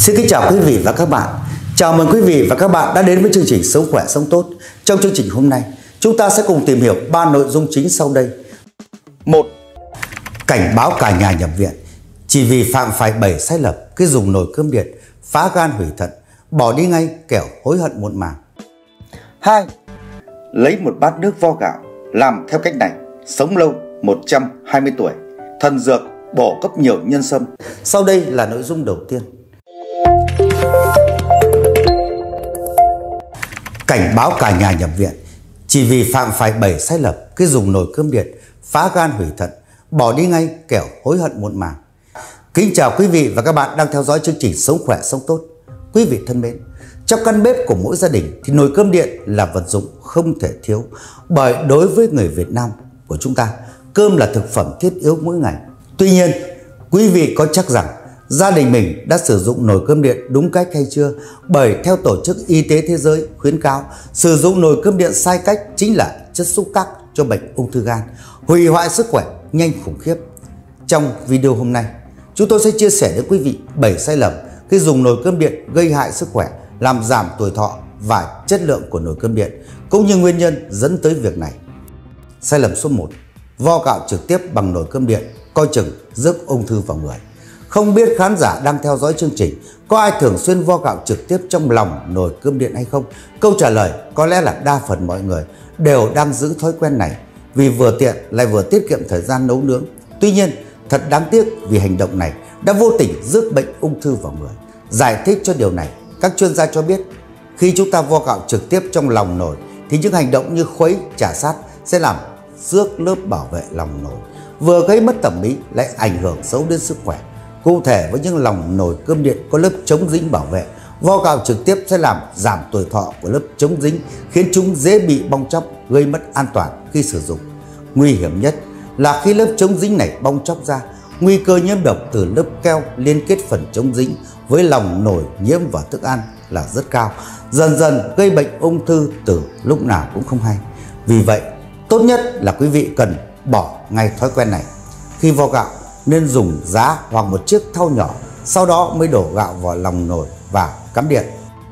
Xin kính chào quý vị và các bạn. Chào mừng quý vị và các bạn đã đến với chương trình Sống Khỏe Sống Tốt. Trong chương trình hôm nay, chúng ta sẽ cùng tìm hiểu 3 nội dung chính sau đây. 1. Cảnh báo cả nhà nhập viện chỉ vì phạm phải 7 sai lầm khi dùng nồi cơm điện, phá gan hủy thận, bỏ đi ngay kẻo hối hận muộn màng. 2. Lấy một bát nước vo gạo, làm theo cách này, sống lâu 120 tuổi, thần dược bổ cấp nhiều nhân sâm. Sau đây là nội dung đầu tiên. Cảnh báo cả nhà nhập viện chỉ vì phạm phải 7 sai lầm khi dùng nồi cơm điện, phá gan hủy thận, bỏ đi ngay kẻo hối hận muộn màng. Kính chào quý vị và các bạn đang theo dõi chương trình Sống Khỏe Sống Tốt. Quý vị thân mến, trong căn bếp của mỗi gia đình thì nồi cơm điện là vật dụng không thể thiếu, bởi đối với người Việt Nam của chúng ta, cơm là thực phẩm thiết yếu mỗi ngày. Tuy nhiên, quý vị có chắc rằng gia đình mình đã sử dụng nồi cơm điện đúng cách hay chưa? Bởi theo Tổ chức Y tế Thế giới khuyến cáo, sử dụng nồi cơm điện sai cách chính là chất xúc tác cho bệnh ung thư gan, hủy hoại sức khỏe nhanh khủng khiếp. Trong video hôm nay, chúng tôi sẽ chia sẻ với quý vị 7 sai lầm khi dùng nồi cơm điện gây hại sức khỏe, làm giảm tuổi thọ và chất lượng của nồi cơm điện, cũng như nguyên nhân dẫn tới việc này. Sai lầm số 1. Vo gạo trực tiếp bằng nồi cơm điện, coi chừng rước ung thư vào người. Không biết khán giả đang theo dõi chương trình có ai thường xuyên vo gạo trực tiếp trong lòng nồi cơm điện hay không? Câu trả lời có lẽ là đa phần mọi người đều đang giữ thói quen này, vì vừa tiện lại vừa tiết kiệm thời gian nấu nướng. Tuy nhiên, thật đáng tiếc vì hành động này đã vô tình rước bệnh ung thư vào người. Giải thích cho điều này, các chuyên gia cho biết khi chúng ta vo gạo trực tiếp trong lòng nồi thì những hành động như khuấy, chà sát sẽ làm rước lớp bảo vệ lòng nồi, vừa gây mất thẩm mỹ lại ảnh hưởng xấu đến sức khỏe. Cụ thể, với những lòng nồi cơm điện có lớp chống dính bảo vệ, vo gạo trực tiếp sẽ làm giảm tuổi thọ của lớp chống dính, khiến chúng dễ bị bong tróc, gây mất an toàn khi sử dụng. Nguy hiểm nhất là khi lớp chống dính này bong tróc ra, nguy cơ nhiễm độc từ lớp keo liên kết phần chống dính với lòng nồi nhiễm vào thức ăn là rất cao, dần dần gây bệnh ung thư từ lúc nào cũng không hay. Vì vậy, tốt nhất là quý vị cần bỏ ngay thói quen này. Khi vo gạo nên dùng giá hoặc một chiếc thau nhỏ, sau đó mới đổ gạo vào lòng nồi và cắm điện.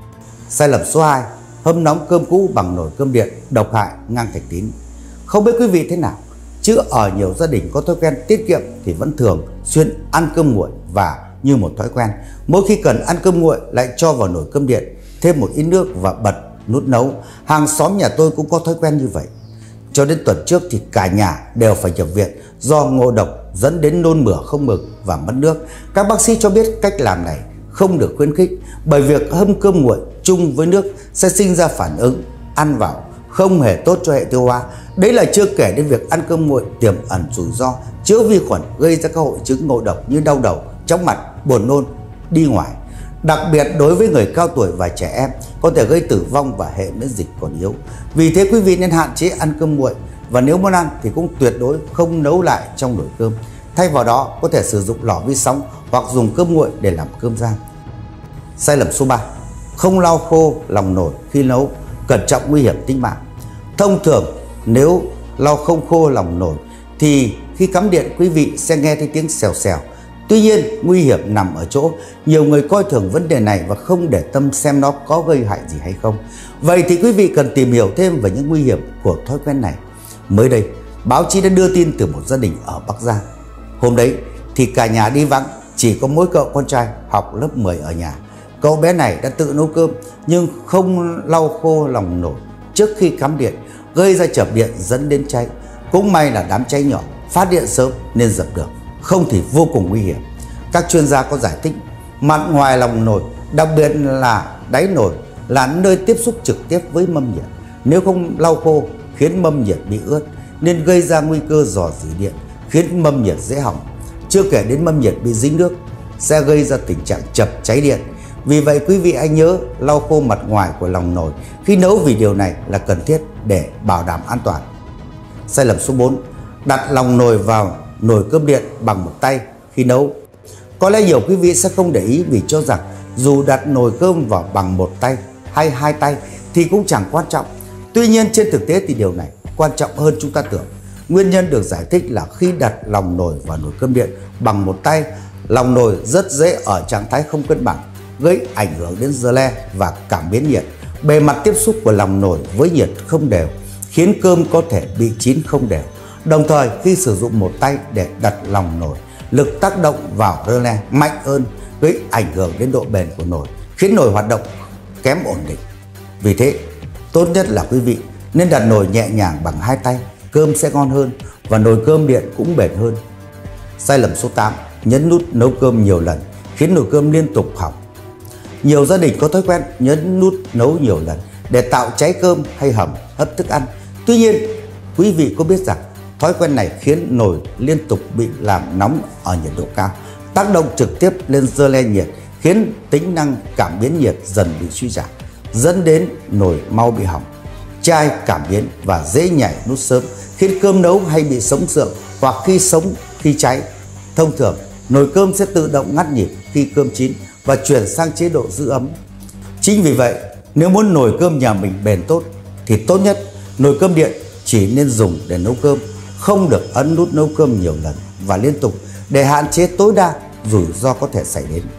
Sai lầm số 2. Hâm nóng cơm cũ bằng nồi cơm điện, độc hại ngang thạch tín. Không biết quý vị thế nào, chứ ở nhiều gia đình có thói quen tiết kiệm thì vẫn thường xuyên ăn cơm nguội, và như một thói quen, mỗi khi cần ăn cơm nguội lại cho vào nồi cơm điện, thêm một ít nước và bật nút nấu. Hàng xóm nhà tôi cũng có thói quen như vậy. Cho đến tuần trước thì cả nhà đều phải nhập viện do ngộ độc dẫn đến nôn mửa không ngừng và mất nước. Các bác sĩ cho biết cách làm này không được khuyến khích, bởi việc hâm cơm nguội chung với nước sẽ sinh ra phản ứng ăn vào không hề tốt cho hệ tiêu hóa. Đấy là chưa kể đến việc ăn cơm nguội tiềm ẩn rủi ro chứa vi khuẩn gây ra các hội chứng ngộ độc như đau đầu, chóng mặt, buồn nôn, đi ngoài. Đặc biệt đối với người cao tuổi và trẻ em có thể gây tử vong và hệ miễn dịch còn yếu. Vì thế quý vị nên hạn chế ăn cơm nguội, và nếu muốn ăn thì cũng tuyệt đối không nấu lại trong nồi cơm. Thay vào đó có thể sử dụng lò vi sóng hoặc dùng cơm nguội để làm cơm rang. Sai lầm số 3. Không lau khô lòng nồi khi nấu, cẩn trọng nguy hiểm tính mạng. Thông thường nếu lau không khô lòng nồi thì khi cắm điện quý vị sẽ nghe thấy tiếng xèo xèo. Tuy nhiên, nguy hiểm nằm ở chỗ nhiều người coi thường vấn đề này và không để tâm xem nó có gây hại gì hay không. Vậy thì quý vị cần tìm hiểu thêm về những nguy hiểm của thói quen này. Mới đây, báo chí đã đưa tin từ một gia đình ở Bắc Giang. Hôm đấy thì cả nhà đi vắng, chỉ có mỗi cậu con trai học lớp 10 ở nhà. Cậu bé này đã tự nấu cơm nhưng không lau khô lòng nồi trước khi cắm điện, gây ra chập điện dẫn đến cháy. Cũng may là đám cháy nhỏ, phát điện sớm nên dập được, không thì vô cùng nguy hiểm. Các chuyên gia có giải thích, mặt ngoài lòng nồi, đặc biệt là đáy nồi, là nơi tiếp xúc trực tiếp với mâm nhiệt. Nếu không lau khô khiến mâm nhiệt bị ướt nên gây ra nguy cơ rò rỉ điện, khiến mâm nhiệt dễ hỏng. Chưa kể đến mâm nhiệt bị dính nước sẽ gây ra tình trạng chập cháy điện. Vì vậy quý vị hãy nhớ lau khô mặt ngoài của lòng nồi khi nấu, vì điều này là cần thiết để bảo đảm an toàn. Sai lầm số 4. Đặt lòng nồi vào nồi cơm điện bằng một tay khi nấu. Có lẽ nhiều quý vị sẽ không để ý vì cho rằng dù đặt nồi cơm vào bằng một tay hay hai tay thì cũng chẳng quan trọng. Tuy nhiên trên thực tế thì điều này quan trọng hơn chúng ta tưởng. Nguyên nhân được giải thích là khi đặt lòng nồi vào nồi cơm điện bằng một tay, lòng nồi rất dễ ở trạng thái không cân bằng. gây ảnh hưởng đến rơ le và cảm biến nhiệt. Bề mặt tiếp xúc của lòng nồi với nhiệt không đều khiến cơm có thể bị chín không đều. Đồng thời khi sử dụng một tay để đặt lòng nồi, lực tác động vào rơ le mạnh hơn, gây ảnh hưởng đến độ bền của nồi, khiến nồi hoạt động kém ổn định. Vì thế, tốt nhất là quý vị nên đặt nồi nhẹ nhàng bằng hai tay, cơm sẽ ngon hơn và nồi cơm điện cũng bền hơn. Sai lầm số 8, nhấn nút nấu cơm nhiều lần khiến nồi cơm liên tục hỏng. Nhiều gia đình có thói quen nhấn nút nấu nhiều lần để tạo cháy cơm hay hầm hấp thức ăn. Tuy nhiên, quý vị có biết rằng thói quen này khiến nồi liên tục bị làm nóng ở nhiệt độ cao, tác động trực tiếp lên rơ le nhiệt, khiến tính năng cảm biến nhiệt dần bị suy giảm, dẫn đến nồi mau bị hỏng, chai cảm biến và dễ nhảy nút sớm, khiến cơm nấu hay bị sống sượng hoặc khi sống khi cháy. Thông thường, nồi cơm sẽ tự động ngắt nhịp khi cơm chín và chuyển sang chế độ giữ ấm. Chính vì vậy, nếu muốn nồi cơm nhà mình bền tốt thì tốt nhất nồi cơm điện chỉ nên dùng để nấu cơm, không được ấn nút nấu cơm nhiều lần và liên tục để hạn chế tối đa rủi ro có thể xảy đến.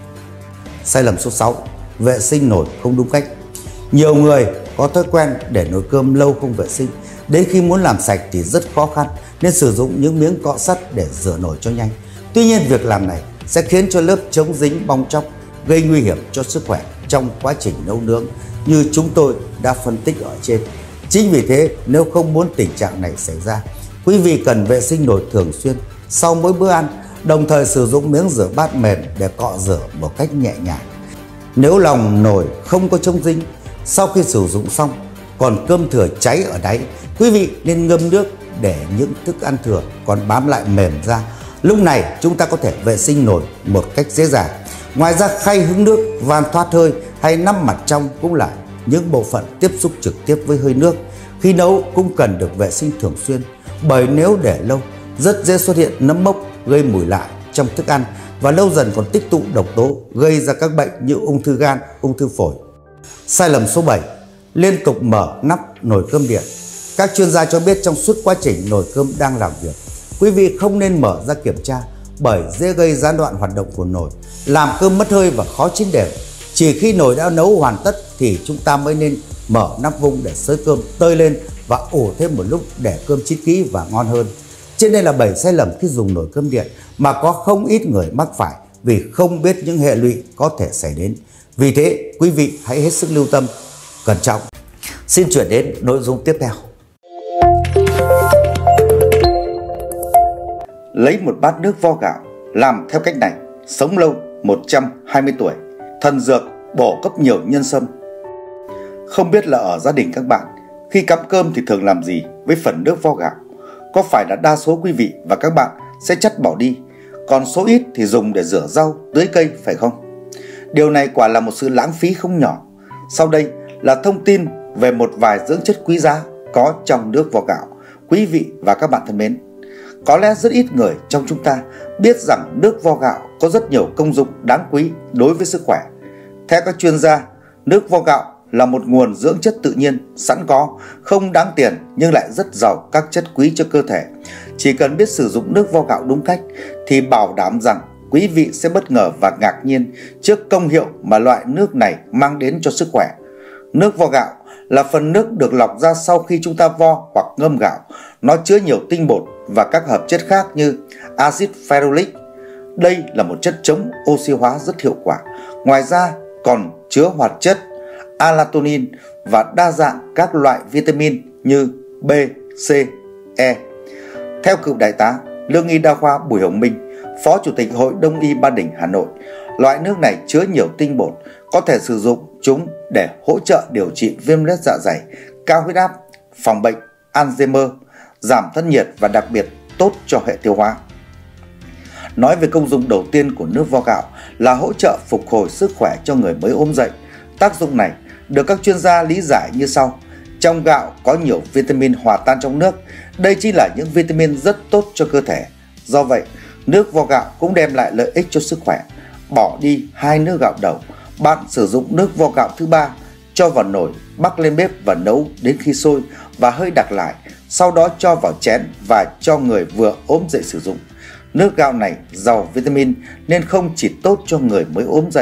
Sai lầm số 6, vệ sinh nồi không đúng cách. Nhiều người có thói quen để nồi cơm lâu không vệ sinh, đến khi muốn làm sạch thì rất khó khăn nên sử dụng những miếng cọ sắt để rửa nồi cho nhanh. Tuy nhiên, việc làm này sẽ khiến cho lớp chống dính bong tróc, gây nguy hiểm cho sức khỏe trong quá trình nấu nướng như chúng tôi đã phân tích ở trên. Chính vì thế, nếu không muốn tình trạng này xảy ra, quý vị cần vệ sinh nồi thường xuyên sau mỗi bữa ăn, đồng thời sử dụng miếng rửa bát mềm để cọ rửa một cách nhẹ nhàng. Nếu lòng nồi không có chống dính, sau khi sử dụng xong còn cơm thừa cháy ở đáy, quý vị nên ngâm nước để những thức ăn thừa còn bám lại mềm ra. Lúc này chúng ta có thể vệ sinh nồi một cách dễ dàng. Ngoài ra, khay hứng nước, van thoát hơi hay nắp mặt trong cũng là những bộ phận tiếp xúc trực tiếp với hơi nước. Khi nấu cũng cần được vệ sinh thường xuyên, bởi nếu để lâu rất dễ xuất hiện nấm mốc gây mùi lạ trong thức ăn và lâu dần còn tích tụ độc tố gây ra các bệnh như ung thư gan, ung thư phổi. Sai lầm số 7, liên tục mở nắp nồi cơm điện. Các chuyên gia cho biết trong suốt quá trình nồi cơm đang làm việc, quý vị không nên mở ra kiểm tra bởi dễ gây gián đoạn hoạt động của nồi, làm cơm mất hơi và khó chín đều. Chỉ khi nồi đã nấu hoàn tất thì chúng ta mới nên mở nắp vung để xới cơm tơi lên và ủ thêm một lúc để cơm chín kỹ và ngon hơn. Trên đây là 7 sai lầm khi dùng nồi cơm điện mà có không ít người mắc phải vì không biết những hệ lụy có thể xảy đến. Vì thế, quý vị hãy hết sức lưu tâm, cẩn trọng. Xin chuyển đến nội dung tiếp theo. Lấy một bát nước vo gạo, làm theo cách này, sống lâu 120 tuổi, thần dược bổ cấp nhiều nhân sâm. Không biết là ở gia đình các bạn, khi cắm cơm thì thường làm gì với phần nước vo gạo? Có phải là đa số quý vị và các bạn sẽ chất bỏ đi, còn số ít thì dùng để rửa rau, tưới cây phải không? Điều này quả là một sự lãng phí không nhỏ. Sau đây là thông tin về một vài dưỡng chất quý giá có trong nước vo gạo. Quý vị và các bạn thân mến, có lẽ rất ít người trong chúng ta biết rằng nước vo gạo có rất nhiều công dụng đáng quý đối với sức khỏe. Theo các chuyên gia, nước vo gạo là một nguồn dưỡng chất tự nhiên sẵn có, không đáng tiền nhưng lại rất giàu các chất quý cho cơ thể. Chỉ cần biết sử dụng nước vo gạo đúng cách thì bảo đảm rằng quý vị sẽ bất ngờ và ngạc nhiên trước công hiệu mà loại nước này mang đến cho sức khỏe. Nước vo gạo là phần nước được lọc ra sau khi chúng ta vo hoặc ngâm gạo. Nó chứa nhiều tinh bột và các hợp chất khác như axit ferulic. Đây là một chất chống oxy hóa rất hiệu quả. Ngoài ra còn chứa hoạt chất allantoin và đa dạng các loại vitamin như B, C, E. Theo cựu đại tá Lương y đa khoa Bùi Hồng Minh, Phó Chủ tịch Hội Đông y Ba Đình, Hà Nội, loại nước này chứa nhiều tinh bột, có thể sử dụng chúng để hỗ trợ điều trị viêm loét dạ dày, cao huyết áp, phòng bệnh Alzheimer, giảm thân nhiệt và đặc biệt tốt cho hệ tiêu hóa. Nói về công dụng đầu tiên của nước vo gạo là hỗ trợ phục hồi sức khỏe cho người mới ốm dậy. Tác dụng này được các chuyên gia lý giải như sau. Trong gạo có nhiều vitamin hòa tan trong nước. Đây chính là những vitamin rất tốt cho cơ thể. Do vậy, nước vo gạo cũng đem lại lợi ích cho sức khỏe. Bỏ đi 2 nước gạo đầu, bạn sử dụng nước vo gạo thứ 3, cho vào nồi, bắc lên bếp và nấu đến khi sôi và hơi đặc lại. Sau đó cho vào chén và cho người vừa ốm dậy sử dụng. Nước gạo này giàu vitamin nên không chỉ tốt cho người mới ốm dậy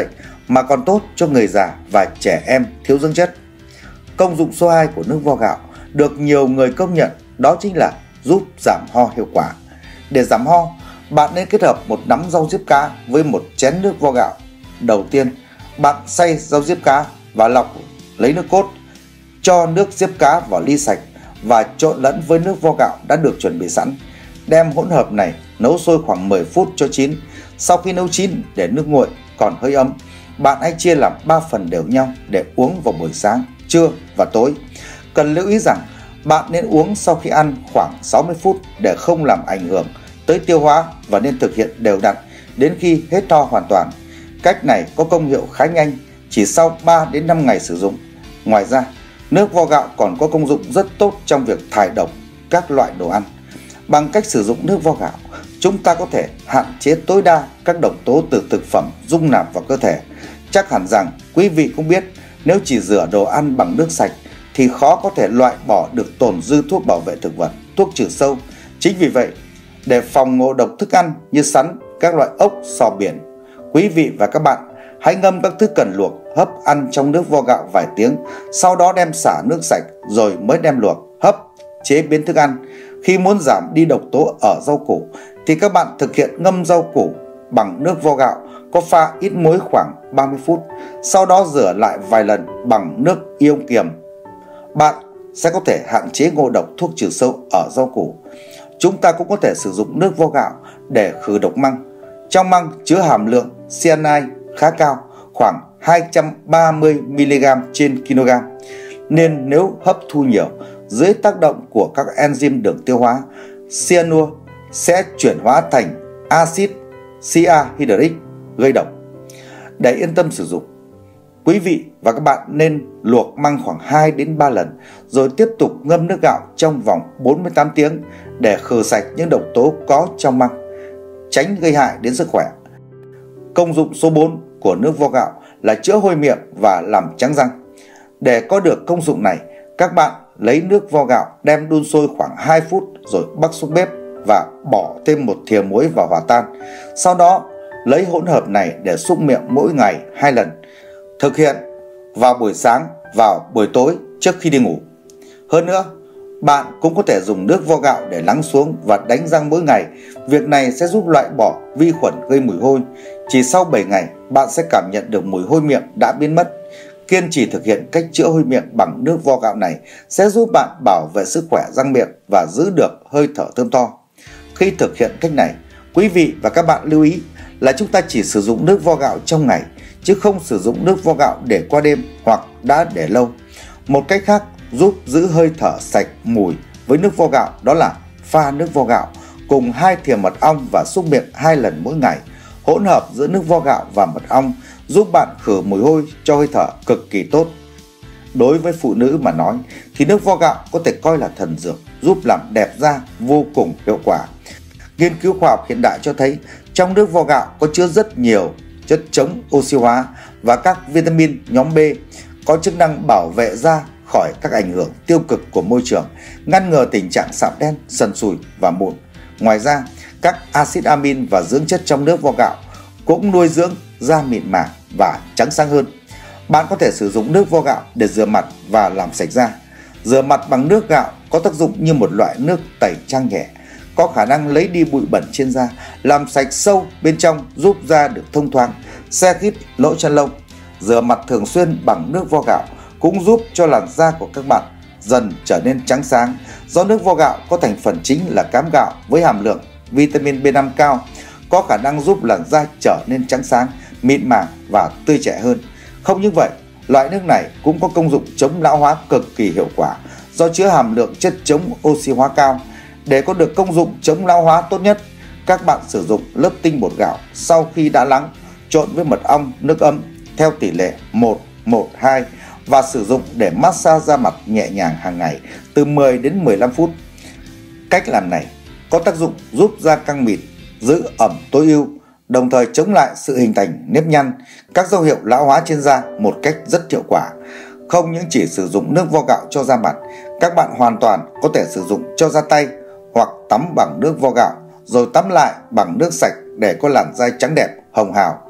mà còn tốt cho người già và trẻ em thiếu dưỡng chất. Công dụng số 2 của nước vo gạo được nhiều người công nhận đó chính là giúp giảm ho hiệu quả. Để giảm ho, bạn nên kết hợp một nắm rau diếp cá với một chén nước vo gạo. Đầu tiên, bạn xay rau diếp cá và lọc lấy nước cốt, cho nước diếp cá vào ly sạch và trộn lẫn với nước vo gạo đã được chuẩn bị sẵn. Đem hỗn hợp này nấu sôi khoảng 10 phút cho chín. Sau khi nấu chín để nước nguội còn hơi ấm, bạn hãy chia làm 3 phần đều nhau để uống vào buổi sáng, trưa và tối. Cần lưu ý rằng bạn nên uống sau khi ăn khoảng 60 phút để không làm ảnh hưởng tới tiêu hóa và nên thực hiện đều đặn đến khi hết ho hoàn toàn. Cách này có công hiệu khá nhanh, chỉ sau 3 đến 5 ngày sử dụng. Ngoài ra, nước vo gạo còn có công dụng rất tốt trong việc thải độc các loại đồ ăn. Bằng cách sử dụng nước vo gạo, chúng ta có thể hạn chế tối đa các độc tố từ thực phẩm dung nạp vào cơ thể. Chắc hẳn rằng quý vị cũng biết, nếu chỉ rửa đồ ăn bằng nước sạch thì khó có thể loại bỏ được tồn dư thuốc bảo vệ thực vật, thuốc trừ sâu. Chính vì vậy, để phòng ngộ độc thức ăn như sắn, các loại ốc, sò biển, quý vị và các bạn hãy ngâm các thứ cần luộc, hấp ăn trong nước vo gạo vài tiếng, sau đó đem xả nước sạch rồi mới đem luộc, hấp, chế biến thức ăn. Khi muốn giảm đi độc tố ở rau củ thì các bạn thực hiện ngâm rau củ bằng nước vo gạo có pha ít muối khoảng 30 phút, sau đó rửa lại vài lần bằng nước ion kiềm. Bạn sẽ có thể hạn chế ngộ độc thuốc trừ sâu ở rau củ. Chúng ta cũng có thể sử dụng nước vo gạo để khử độc măng. Trong măng chứa hàm lượng cyanide khá cao, khoảng 230mg trên kg, nên nếu hấp thu nhiều dưới tác động của các enzyme đường tiêu hóa, cyanua sẽ chuyển hóa thành axit cyanhydric gây độc. Để yên tâm sử dụng, quý vị và các bạn nên luộc măng khoảng 2 đến 3 lần rồi tiếp tục ngâm nước gạo trong vòng 48 tiếng để khử sạch những độc tố có trong măng, tránh gây hại đến sức khỏe. Công dụng số 4 của nước vo gạo là chữa hôi miệng và làm trắng răng. Để có được công dụng này, các bạn lấy nước vo gạo đem đun sôi khoảng 2 phút rồi bắc xuống bếp và bỏ thêm một thìa muối vào hòa tan. Sau đó lấy hỗn hợp này để súc miệng mỗi ngày 2 lần. Thực hiện vào buổi sáng, vào buổi tối trước khi đi ngủ. Hơn nữa, bạn cũng có thể dùng nước vo gạo để lắng xuống và đánh răng mỗi ngày. Việc này sẽ giúp loại bỏ vi khuẩn gây mùi hôi. Chỉ sau 7 ngày, bạn sẽ cảm nhận được mùi hôi miệng đã biến mất. Kiên trì thực hiện cách chữa hôi miệng bằng nước vo gạo này sẽ giúp bạn bảo vệ sức khỏe răng miệng và giữ được hơi thở thơm tho. Khi thực hiện cách này, quý vị và các bạn lưu ý là chúng ta chỉ sử dụng nước vo gạo trong ngày, chứ không sử dụng nước vo gạo để qua đêm hoặc đã để lâu. Một cách khác giúp giữ hơi thở sạch mùi với nước vo gạo đó là pha nước vo gạo cùng 2 thìa mật ong và súc miệng 2 lần mỗi ngày. Hỗn hợp giữa nước vo gạo và mật ong giúp bạn khử mùi hôi cho hơi thở cực kỳ tốt. Đối với phụ nữ mà nói thì nước vo gạo có thể coi là thần dược, giúp làm đẹp da vô cùng hiệu quả. Nghiên cứu khoa học hiện đại cho thấy trong nước vo gạo có chứa rất nhiều chất chống oxy hóa và các vitamin nhóm B có chức năng bảo vệ da khỏi các ảnh hưởng tiêu cực của môi trường, ngăn ngừa tình trạng sạm đen, sần sùi và mụn. Ngoài ra, các axit amin và dưỡng chất trong nước vo gạo cũng nuôi dưỡng da mịn màng và trắng sáng hơn. Bạn có thể sử dụng nước vo gạo để rửa mặt và làm sạch da. Rửa mặt bằng nước gạo có tác dụng như một loại nước tẩy trang nhẹ, có khả năng lấy đi bụi bẩn trên da, làm sạch sâu bên trong, giúp da được thông thoáng, se khít lỗ chân lông. Rửa mặt thường xuyên bằng nước vo gạo cũng giúp cho làn da của các bạn dần trở nên trắng sáng, do nước vo gạo có thành phần chính là cám gạo với hàm lượng vitamin B5 cao, có khả năng giúp làn da trở nên trắng sáng, mịn màng và tươi trẻ hơn. Không những vậy, loại nước này cũng có công dụng chống lão hóa cực kỳ hiệu quả do chứa hàm lượng chất chống oxy hóa cao. Để có được công dụng chống lão hóa tốt nhất, các bạn sử dụng lớp tinh bột gạo sau khi đã lắng, trộn với mật ong, nước ấm theo tỷ lệ 1:1:2 và sử dụng để massage da mặt nhẹ nhàng hàng ngày từ 10 đến 15 phút. Cách làm này có tác dụng giúp da căng mịn, giữ ẩm tối ưu, đồng thời chống lại sự hình thành nếp nhăn, các dấu hiệu lão hóa trên da một cách rất hiệu quả. Không những chỉ sử dụng nước vo gạo cho da mặt, các bạn hoàn toàn có thể sử dụng cho da tay hoặc tắm bằng nước vo gạo rồi tắm lại bằng nước sạch để có làn da trắng đẹp, hồng hào.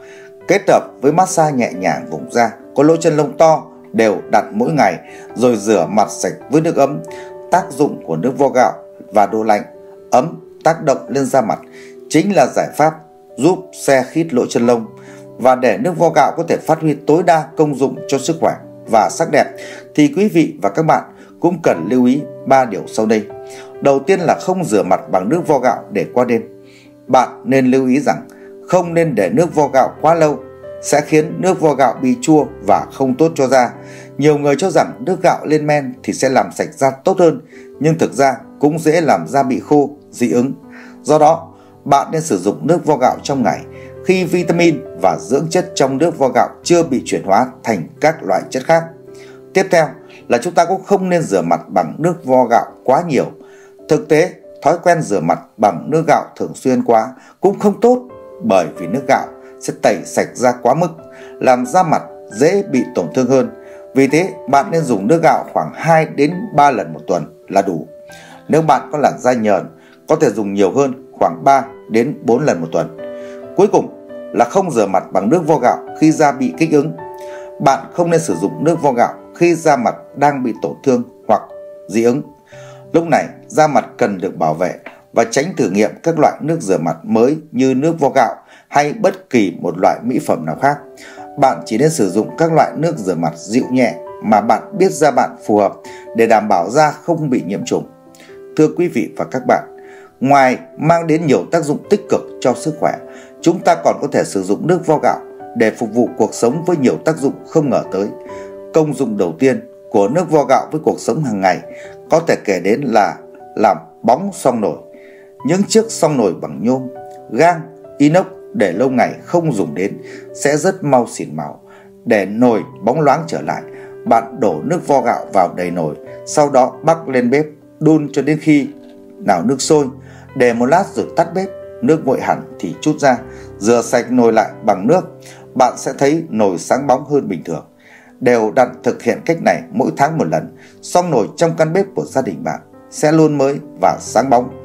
kết hợp với massage nhẹ nhàng vùng da có lỗ chân lông to đều đặn mỗi ngày, rồi rửa mặt sạch với nước ấm. Tác dụng của nước vo gạo và đồ lạnh ấm tác động lên da mặt chính là giải pháp giúp se khít lỗ chân lông. Và để nước vo gạo có thể phát huy tối đa công dụng cho sức khỏe và sắc đẹp thì quý vị và các bạn cũng cần lưu ý 3 điều sau đây. Đầu tiên là không rửa mặt bằng nước vo gạo để qua đêm. Bạn nên lưu ý rằng không nên để nước vo gạo quá lâu, sẽ khiến nước vo gạo bị chua và không tốt cho da. Nhiều người cho rằng nước gạo lên men thì sẽ làm sạch da tốt hơn, nhưng thực ra cũng dễ làm da bị khô, dị ứng. Do đó, bạn nên sử dụng nước vo gạo trong ngày khi vitamin và dưỡng chất trong nước vo gạo chưa bị chuyển hóa thành các loại chất khác. Tiếp theo là chúng ta cũng không nên rửa mặt bằng nước vo gạo quá nhiều. Thực tế, thói quen rửa mặt bằng nước gạo thường xuyên quá cũng không tốt, bởi vì nước gạo sẽ tẩy sạch da quá mức, làm da mặt dễ bị tổn thương hơn. Vì thế, bạn nên dùng nước gạo khoảng 2 đến 3 lần một tuần là đủ. Nếu bạn có làn da nhờn, có thể dùng nhiều hơn, khoảng 3 đến 4 lần một tuần. Cuối cùng là không rửa mặt bằng nước vo gạo khi da bị kích ứng. Bạn không nên sử dụng nước vo gạo khi da mặt đang bị tổn thương hoặc dị ứng. Lúc này, da mặt cần được bảo vệ và tránh thử nghiệm các loại nước rửa mặt mới như nước vo gạo hay bất kỳ một loại mỹ phẩm nào khác. Bạn chỉ nên sử dụng các loại nước rửa mặt dịu nhẹ mà bạn biết da bạn phù hợp để đảm bảo da không bị nhiễm trùng. Thưa quý vị và các bạn, ngoài mang đến nhiều tác dụng tích cực cho sức khỏe, chúng ta còn có thể sử dụng nước vo gạo để phục vụ cuộc sống với nhiều tác dụng không ngờ tới. Công dụng đầu tiên của nước vo gạo với cuộc sống hàng ngày có thể kể đến là làm bóng xoong nồi. Những chiếc xoong nồi bằng nhôm, gang, inox để lâu ngày không dùng đến sẽ rất mau xỉn màu. Để nồi bóng loáng trở lại, bạn đổ nước vo gạo vào đầy nồi, sau đó bắc lên bếp, đun cho đến khi nào nước sôi. Để một lát rồi tắt bếp, nước nguội hẳn thì trút ra, rửa sạch nồi lại bằng nước. Bạn sẽ thấy nồi sáng bóng hơn bình thường. Đều đặn thực hiện cách này mỗi tháng một lần, xoong nồi trong căn bếp của gia đình bạn sẽ luôn mới và sáng bóng.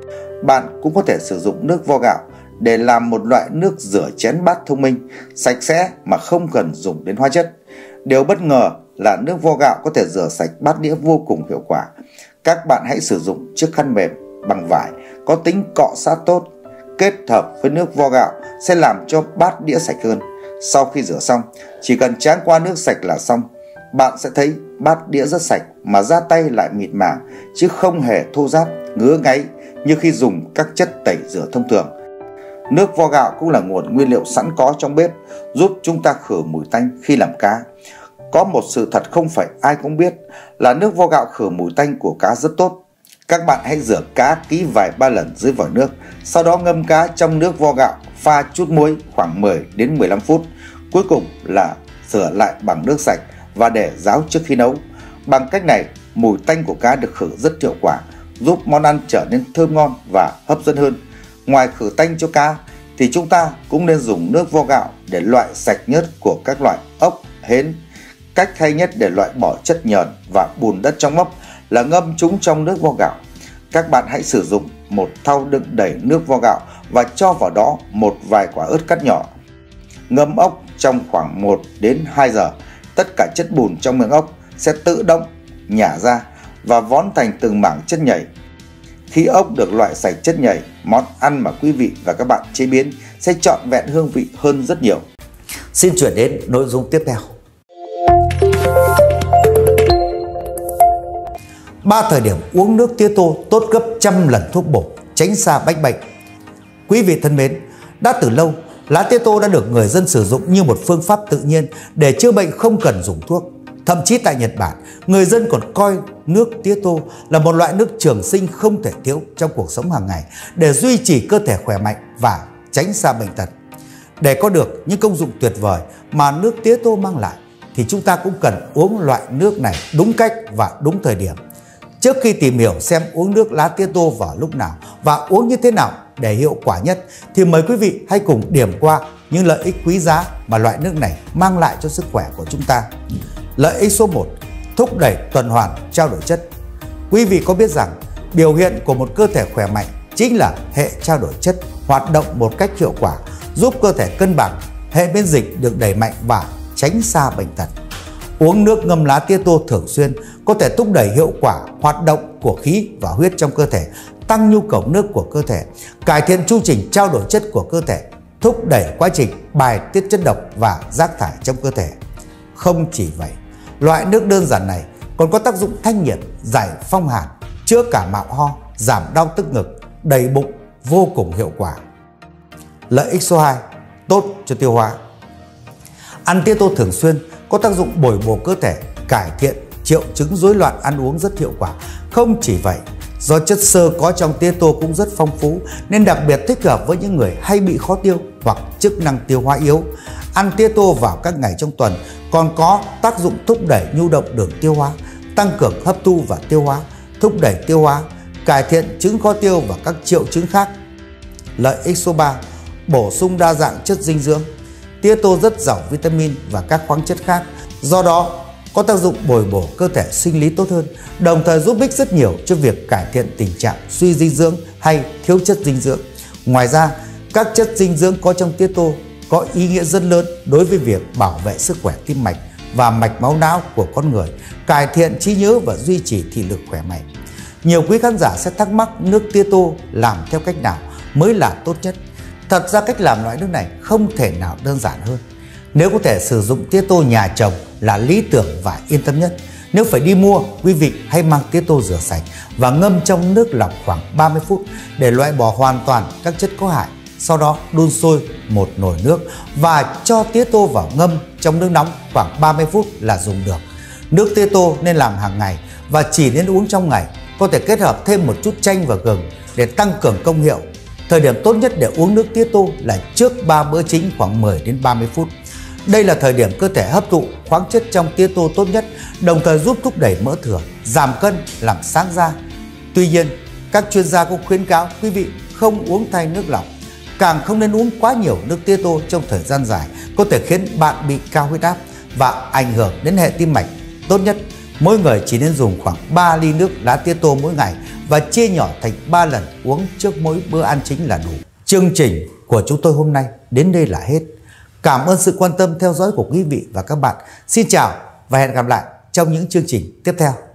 Bạn cũng có thể sử dụng nước vo gạo để làm một loại nước rửa chén bát thông minh, sạch sẽ mà không cần dùng đến hóa chất. Điều bất ngờ là nước vo gạo có thể rửa sạch bát đĩa vô cùng hiệu quả. Các bạn hãy sử dụng chiếc khăn mềm bằng vải có tính cọ sát tốt, kết hợp với nước vo gạo sẽ làm cho bát đĩa sạch hơn. Sau khi rửa xong, chỉ cần tráng qua nước sạch là xong. Bạn sẽ thấy bát đĩa rất sạch mà da tay lại mịn màng, chứ không hề thô ráp, ngứa ngáy như khi dùng các chất tẩy rửa thông thường. Nước vo gạo cũng là nguồn nguyên liệu sẵn có trong bếp, giúp chúng ta khử mùi tanh khi làm cá. Có một sự thật không phải ai cũng biết là nước vo gạo khử mùi tanh của cá rất tốt. Các bạn hãy rửa cá kỹ vài ba lần dưới vòi nước, sau đó ngâm cá trong nước vo gạo, pha chút muối khoảng 10 đến 15 phút. Cuối cùng là rửa lại bằng nước sạch và để ráo trước khi nấu. Bằng cách này, mùi tanh của cá được khử rất hiệu quả, giúp món ăn trở nên thơm ngon và hấp dẫn hơn. Ngoài khử tanh cho cá thì chúng ta cũng nên dùng nước vo gạo để loại sạch nhất của các loại ốc, hến. Cách hay nhất để loại bỏ chất nhờn và bùn đất trong ốc là ngâm chúng trong nước vo gạo. Các bạn hãy sử dụng một thau đựng đầy nước vo gạo và cho vào đó một vài quả ớt cắt nhỏ. Ngâm ốc trong khoảng 1 đến 2 giờ. Tất cả chất bùn trong miệng ốc sẽ tự động nhả ra và vón thành từng mảng chất nhầy. Khi ốc được loại sạch chất nhầy, món ăn mà quý vị và các bạn chế biến sẽ trọn vẹn hương vị hơn rất nhiều. Xin chuyển đến nội dung tiếp theo. 3 thời điểm uống nước tía tô tốt gấp trăm lần thuốc bổ, tránh xa bách bệnh. Quý vị thân mến, đã từ lâu, lá tía tô đã được người dân sử dụng như một phương pháp tự nhiên để chữa bệnh không cần dùng thuốc. Thậm chí tại Nhật Bản, người dân còn coi nước tía tô là một loại nước trường sinh không thể thiếu trong cuộc sống hàng ngày để duy trì cơ thể khỏe mạnh và tránh xa bệnh tật. Để có được những công dụng tuyệt vời mà nước tía tô mang lại thì chúng ta cũng cần uống loại nước này đúng cách và đúng thời điểm. Trước khi tìm hiểu xem uống nước lá tía tô vào lúc nào và uống như thế nào để hiệu quả nhất thì mời quý vị hãy cùng điểm qua những lợi ích quý giá mà loại nước này mang lại cho sức khỏe của chúng ta. Lợi ích số 1, thúc đẩy tuần hoàn trao đổi chất. Quý vị có biết rằng biểu hiện của một cơ thể khỏe mạnh chính là hệ trao đổi chất hoạt động một cách hiệu quả, giúp cơ thể cân bằng hệ miễn dịch được đẩy mạnh và tránh xa bệnh tật. Uống nước ngâm lá tía tô thường xuyên có thể thúc đẩy hiệu quả hoạt động của khí và huyết trong cơ thể, tăng nhu cầu nước của cơ thể, cải thiện chu trình trao đổi chất của cơ thể, thúc đẩy quá trình bài tiết chất độc và rác thải trong cơ thể. Không chỉ vậy, loại nước đơn giản này còn có tác dụng thanh nhiệt, giải phong hàn, chữa cảm mạo ho, giảm đau tức ngực, đầy bụng, vô cùng hiệu quả. Lợi ích số 2, tốt cho tiêu hóa. Ăn tía tô thường xuyên có tác dụng bồi bổ cơ thể, cải thiện triệu chứng rối loạn ăn uống rất hiệu quả. Không chỉ vậy, do chất xơ có trong tía tô cũng rất phong phú nên đặc biệt thích hợp với những người hay bị khó tiêu hoặc chức năng tiêu hóa yếu. Ăn tía tô vào các ngày trong tuần còn có tác dụng thúc đẩy nhu động đường tiêu hóa, tăng cường hấp thu và tiêu hóa, thúc đẩy tiêu hóa, cải thiện chứng khó tiêu và các triệu chứng khác. Lợi ích số 3, bổ sung đa dạng chất dinh dưỡng. Tía tô rất giàu vitamin và các khoáng chất khác, do đó có tác dụng bồi bổ cơ thể sinh lý tốt hơn, đồng thời giúp ích rất nhiều cho việc cải thiện tình trạng suy dinh dưỡng hay thiếu chất dinh dưỡng. Ngoài ra, các chất dinh dưỡng có trong tía tô có ý nghĩa rất lớn đối với việc bảo vệ sức khỏe tim mạch và mạch máu não của con người, cải thiện trí nhớ và duy trì thị lực khỏe mạnh. Nhiều quý khán giả sẽ thắc mắc nước tía tô làm theo cách nào mới là tốt nhất. Thật ra cách làm loại nước này không thể nào đơn giản hơn. Nếu có thể sử dụng tía tô nhà trồng là lý tưởng và yên tâm nhất. Nếu phải đi mua, quý vị hãy mang tía tô rửa sạch và ngâm trong nước lọc khoảng 30 phút để loại bỏ hoàn toàn các chất có hại. Sau đó đun sôi một nồi nước và cho tía tô vào ngâm trong nước nóng khoảng 30 phút là dùng được. Nước tía tô nên làm hàng ngày và chỉ nên uống trong ngày. Có thể kết hợp thêm một chút chanh và gừng để tăng cường công hiệu. Thời điểm tốt nhất để uống nước tía tô là trước 3 bữa chính khoảng 10 đến 30 phút. Đây là thời điểm cơ thể hấp thụ khoáng chất trong tía tô tốt nhất, đồng thời giúp thúc đẩy mỡ thừa, giảm cân, làm sáng da. Tuy nhiên, các chuyên gia cũng khuyến cáo quý vị không uống thay nước lọc. Càng không nên uống quá nhiều nước tía tô trong thời gian dài, có thể khiến bạn bị cao huyết áp và ảnh hưởng đến hệ tim mạch. Tốt nhất, mỗi người chỉ nên dùng khoảng 3 ly nước lá tía tô mỗi ngày và chia nhỏ thành 3 lần uống trước mỗi bữa ăn chính là đủ. Chương trình của chúng tôi hôm nay đến đây là hết. Cảm ơn sự quan tâm theo dõi của quý vị và các bạn. Xin chào và hẹn gặp lại trong những chương trình tiếp theo.